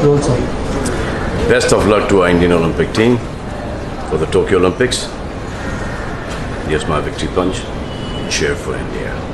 Roll, sir. Best of luck to our Indian Olympic team for the Tokyo Olympics. Here's my victory punch. Cheer for India.